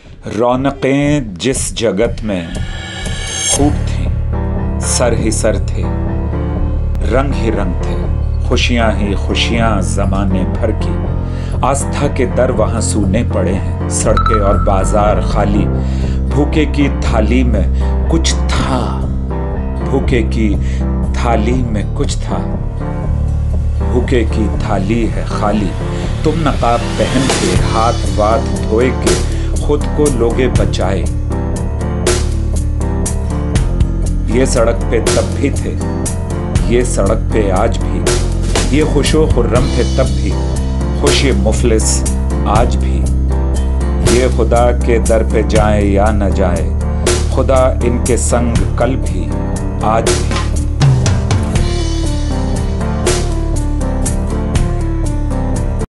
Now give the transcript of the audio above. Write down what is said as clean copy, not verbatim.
रौनकें जिस जगत में खूब थीं, सर ही सर थे, रंग ही रंग थे, खुशियां ही खुशियां ज़माने भर की। आस्था के दर वहाँ सूने पड़े हैं, सड़कें और बाजार खाली। भूखे की थाली में कुछ था, भूखे की थाली में कुछ था, भूखे की थाली है खाली। तुम नकाब पहन के हाथ वाथ धोए के खुद को लोगे बचाए। ये सड़क पे तब भी थे, ये सड़क पे आज भी। ये खुशो खुर्रम थे तब भी, खुश ये मुफलिस आज भी। ये खुदा के दर पे जाए या न जाए, खुदा इनके संग कल भी आज भी।